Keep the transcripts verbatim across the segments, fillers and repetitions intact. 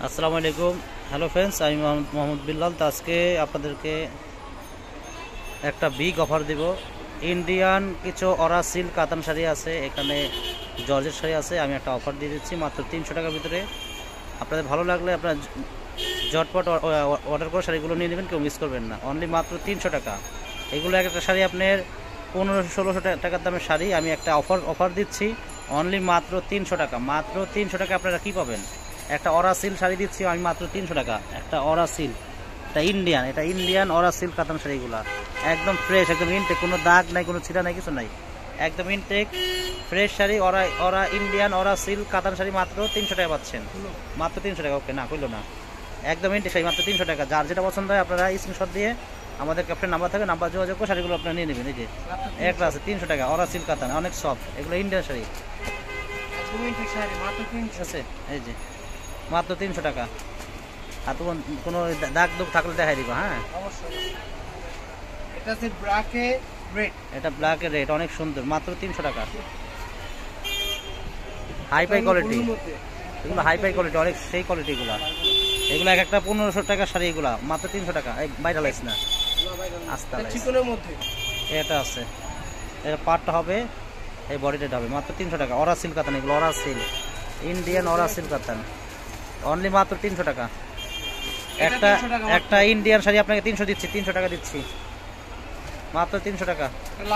আসসালামু আলাইকুম। Hello friends, আমি মোহাম্মদ বিল্লাল। তো আজকে আপনাদেরকে একটা বিগ অফার দিব। ইন্ডিয়ান কিছু অরা সিল্ক কাতান শাড়ি আছে, এখানে জর্জেট শাড়ি আছে। আমি একটা অফার দিয়ে দিচ্ছি মাত্র তিনশো টাকার ভিতরে। আপনাদের ভালো লাগলে আপনার ঝটপট অর্ডার করে শাড়িগুলো নিয়ে নেবেন, কেউ মিস করবেন না। অনলি মাত্র তিনশো টাকা। এগুলো একটা শাড়ি আপনার পনেরোশো ষোলোশো টাকার দামের শাড়ি। আমি একটা অফার অফার দিচ্ছি অনলি মাত্র তিনশো টাকা। মাত্র তিনশো টাকা আপনারা কী পাবেন? একটা অরা সিল্ক শাড়ি দিচ্ছি আমি মাত্র তিনশো টাকা। একটা অরা সিল্ক, এটা ইন্ডিয়ান, এটা ইন্ডিয়ান অরা সিল্ক কাতান শাড়িগুলো একদম ফ্রেশ, একদম ইনটেক, কোনো দাগ নাই, কোনো ছিটা নাই, কিছু নাই, একদম intact fresh sari. Aura aura Indian aura silk কাতান শাড়ি মাত্র তিনশো টাকা পাচ্ছেন। মাত্র তিনশো টাকা। ওকে, না কইলো না, একদম ইনটেক শাড়ি মাত্র তিনশো টাকা। যার যেটা পছন্দ হয় আপনারা স্ক্রিনশট দিয়ে আমাদের ক্যাপ্টেন নাম্বার থাকে, নাম্বার যোগাযোগ করে শাড়িগুলো আপনারা নিয়ে নেবেন। এই যে একটা আছে তিনশো টাকা অরা সিল্ক কাতান, অনেক সফট, এগুলো ইন্ডিয়ান শাড়ি আছে। এই যে মাত্র তিনশো টাকা। আর তোমার কোনো দাগ দুগ থাকলে দেখাই দিবা। হ্যাঁ, এটা ব্ল্যাক রেড, অনেক সুন্দর, মাত্র তিনশো টাকা। হাই ফাই কোয়ালিটি, এগুলো হাই ফাই কোয়ালিটি, অনেক সেই কোয়ালিটিগুলো। এগুলো এক একটা পনেরোশো টাকার শাড়ি, এগুলো মাত্র তিনশো টাকা। এই বাইরে লাইস না, আস্তে এটা আছে, এটা পার্টটা হবে, এই বডিটা হবে মাত্র তিনশো টাকা। অরা সিল্ক কাতান, এগুলো aura silk, Indian aura silk কাতান, অনলি মাত্র তিনশো টাকা। একটা একটা ইন্ডিয়ান শাড়ি আপনাকে তিনশো দিচ্ছি, তিনশো টাকা দিচ্ছি, মাত্র তিনশো টাকা।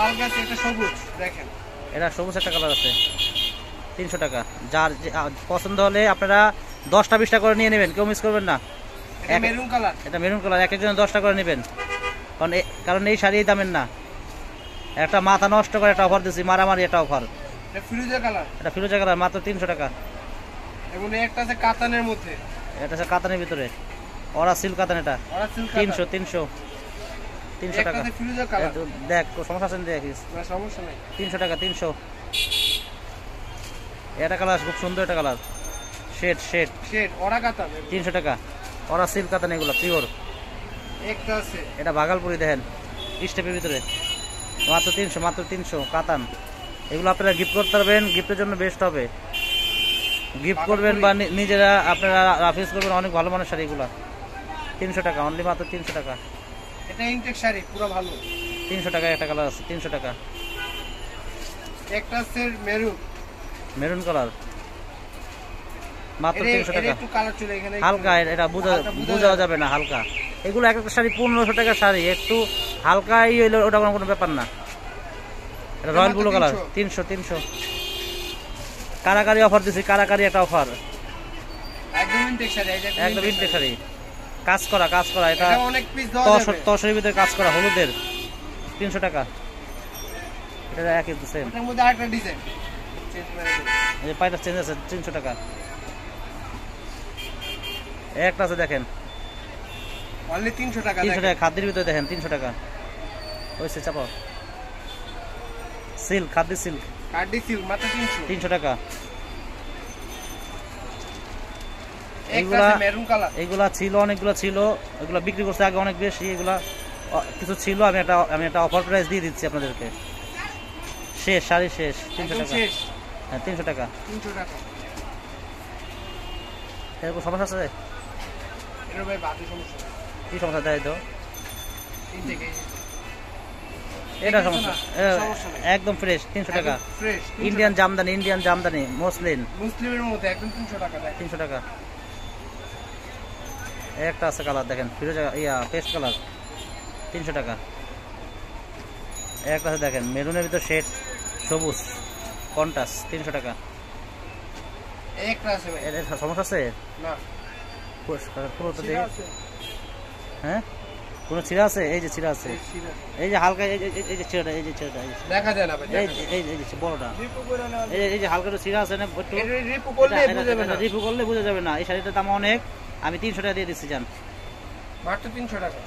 এটা সবুজ একটা কালার আছে, তিনশো টাকা। যার পছন্দ হলে আপনারা দশটা বিশটা করে নিয়ে নেবেন, কেউ মিস করবেন না। এটা মেরুন কালার, এক একজন দশটা করে নেবেন, কারণ কারণ এই শাড়ি দামের না। একটা মাথা নষ্ট করে একটা অফার দিচ্ছি, মারামারি একটা অফার। এটা ফিরোজা কালার, মাত্র তিনশো টাকা। একটা আছে কাতানের মধ্যে, এটা আছে কাতানের ভিতরে, অরা সিল্ক কাতান, এটা তিনশো তিনশো তিনশো টাকা। দেখ সমস্যা আছে, দেখিস, তিনশো টাকা, তিনশো। এটা কালার খুব সুন্দর, একটা colour, shade shade shade aura কাতান, তিনশো টাকা। অরা সিল্ক কাতান, এগুলো পিওর। একটা আছে, এটা ভাগালপুরি, দেখেন স্টেপের ভিতরে, মাত্র তিনশো, মাত্র তিনশো কাতান। এগুলো আপনারা গিফট করতে পারবেন, গিফটের জন্য বেস্ট হবে। গিফট করবেন বা নিজেরা আপনারা রাফিজ করবেন, অনেক ভালো মানের শাড়ি এগুলো। তিনশো টাকা, অনলি মাত্র তিনশো টাকা। এটা ইনটেক শাড়ি, পুরো ভালো। তিনশো টাকা একটা কালার আছে, তিনশো টাকা। একটা আছে মেরুন, মেরুন কালার, মাত্র তিনশো টাকা। একটু কালার চলে এখানে হালকা, এটা বোঝা বোঝাও যাবে না, হালকা। এগুলো এক একটা শাড়ি পনেরোশো টাকার শাড়ি, একটু হালকাই হইলে ওটা কোনো ব্যাপার না। এটা রয়্যাল ব্লু কালার, তিনশো তিনশো। কারাকারি অফার দিচ্ছি, কারাকারি একটা অফার, একদম ইনটেক শাড়ি, একদম ইনটেক শাড়ি, কাজ করা, কাজ করা। এটা অনেক পিস দেওয়া যাবে, তসরের ভিতরে কাজ করা, হলুদের, তিনশো টাকা। এটা একই সেম, এটার মধ্যে আরেকটা ডিজাইন এই পাইটা চেঞ্জ আছে, তিনশো টাকা। একটা আছে দেখেন, অনলি তিনশো টাকা। তিনশো টাকা খাদ্যের ভিতরে, দেখেন তিনশো টাকা। ওইসে চাপা সিল্ক, খাদ্য সিল্ক, কার্ডি সিল্ক, মাত্র তিনশো, তিনশো টাকা। এইগুলা মেরুন কালার, এইগুলা ছিল, অনেকগুলো ছিল, এগুলা বিক্রি করছে আগে অনেক বেশি, এগুলা কিছু ছিল। আমি একটা আমি একটা অফার প্রাইস দিয়ে দিচ্ছি আপনাদেরকে। শেষ শাড়ি, শেষ, তিনশো টাকা। হ্যাঁ, তিনশো টাকা, তিনশো টাকা। এরকম সমস্যা আছে? এর ভাই বাকি সমস্যা কি সমস্যা দেয় তো? ইনটেক, এটা সমস্যা একদম ফ্রেশ, তিনশো টাকা। Fresh Indian jamdani, Indian jamdani, মুসলিম, মুসলিমের মধ্যে একদম তিনশো টাকা, তিনশো টাকা। একটা আছে কালার, দেখেন ফিরোজা, ইয়া পেস্ট কালার, তিনশো টাকা। একটা আছে দেখেন মেরুনের ভিতর শেড, সবুজ কন্টাস, তিনশো টাকা। একটা আছে ভাই, এর সমস্যা আছে না? পুরোটা দেখি। হ্যাঁ, কোনো ছিঁড়া আছে? এই যে ছিঁড়া আছে, এই যে হালকা, এই যে ছিঁড়াটা, এই যে ছিঁড়াটা দেখা যায় না ভাই, এই এই যে বড়টা, এই যে হালকা ছিঁড়া আছে না, রিপু করলে বোঝা যাবে না, রিপু করলে বোঝা যাবে না। এই শাড়িটার দাম অনেক, আমি তিনশো টাকা দিয়ে দিচ্ছি, জান, মাত্র তিনশো টাকা।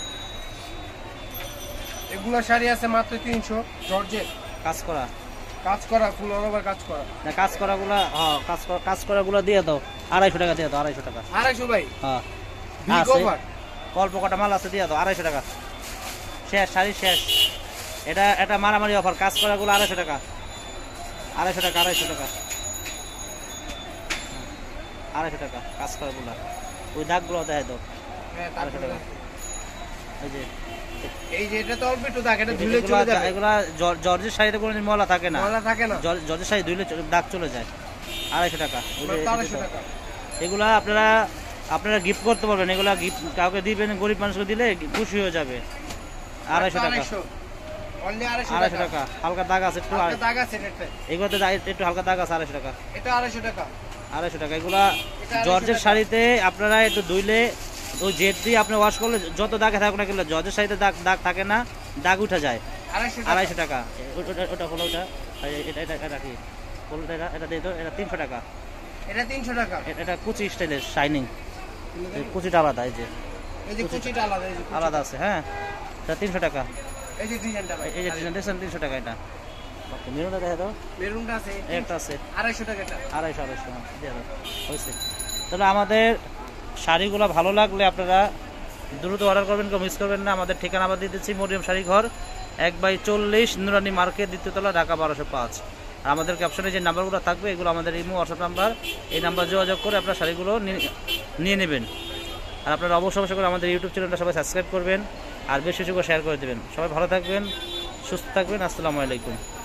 এগুলা শাড়ি আছে মাত্র তিনশো, জর্জেট, কাজ করা, কাজ করা, ফুল অল ওভার কাজ করা। না কাজ করা গুলা, হ্যাঁ কাজ করা, কাজ করা গুলা দিয়ে দাও, আড়াইশো টাকা দিয়ে দাও, আড়াইশো টাকা। আড়াইশো ভাই? হ্যাঁ, বিগ অফার, অল্প কটা মাল আছে, দিয়ে দাও, আড়াইশো টাকা। শেষ শাড়ি, শেষ। এটা এটা মারামারি অফার, কাজ করা গুলো আড়াইশো টাকা, আড়াইশো টাকা, আড়াইশো টাকা। আড়াইশো টাকা কাজ করাগুলা, ওই দাগগুলো দেখা দাও হ্যাঁ আড়াইশো তারপরে টাকা। এই যে এই যে এটা তো অল্প একটু দাগ, এটা ধুলে চলে এগুলা যাবে। এগুলা জর- জর্জের শাড়িতে কোনো ময়লা থাকে না, ময়লা থাকে না। জর- জর্জের শাড়ি ধুলে চলে- দাগ চলে যায়। আড়াইশো টাকা। ওই যে- মাত্র আড়াইশো টাকা। এগুলা আপনারা আপনারা গিফট করতে পারবেন, এগুলা গিফট কাউকে দিবেন, গরিব মানুষকে দিলে খুশি হয়ে যাবে। আড়াইশো টাকা। আড়াইশো অনলি আড়াইশো আড়াইশো টাকা। টাকা হালকা দাগ আছে একটু, হালকা দাগ আছে এটা। এগুলোতে দা- একটু হালকা দাগ আছে। আড়াইশো টাকা। এটা আড়াইশো টাকা। আড়াইশো টাকা। এগুলা আড়াইশো জর্জের টাকা। শাড়িতে আপনারা একটু ধুইলে ওই জেট দিয়ে আপনি ওয়াশ করলে যত দাগে থাকুক না কেন, জর্জের শাড়িতে দাগ দাগ থাকে না, দাগ উঠে যায়। আড়াইশো টাকা। আড়াইশো টাকা। ওটা ওটা- ওটা হলো ওটা, আর এটা এটা এটা কি হলো, এটা এটা দিয়ে তো এটা তিনশো টাকা। এটা তিনশো টাকা। এটা- এটা কুচি স্টাইলের শাইনিং, কুচিটা আলাদা, এই যে এই যে কুচিটা আলাদা, এই যে কুচি। আলাদা আছে। হ্যাঁ, এটা তিনশো টাকা। এই যে ডিজাইনটা ভাই। এই যে ডিজাইন দেখছেন, তিনশো টাকা। এটা মেরুনটা দেখা দাও, মেরুনটা আছে, এই একটা আছে আড়াইশো টাকা এটা। আড়াইশো আড়াইশো হ্যাঁ, দিয়ে দাও, হয়েছে। তাহলে আমাদের শাড়িগুলো ভালো লাগলে আপনারা দ্রুত অর্ডার করবেন, কেউ মিস করবেন না। আমাদের ঠিকানা আবার দিয়ে দিচ্ছি, মরিয়ম শাড়ি ঘর, এক বাই চল্লিশ, নুরানি মার্কেট, দ্বিতীয়তলা, ঢাকা বারোশো পাঁচ। আর আমাদের ক্যাপশনে যে নাম্বারগুলো থাকবে এগুলো আমাদের ইমো হোয়াটসঅ্যাপ নাম্বার, এই নাম্বার যোগাযোগ করে আপনারা শাড়িগুলো নিয়ে- নিয়ে নেবেন। আর আপনারা অবশ্যই অবশ্যই করে আমাদের ইউটিউব চ্যানেলটা সবাই সাবস্ক্রাইব করবেন আর বেশি বেশি করে শেয়ার করে দেবেন। সবাই ভালো থাকবেন, সুস্থ থাকবেন। আসসালামু আলাইকুম।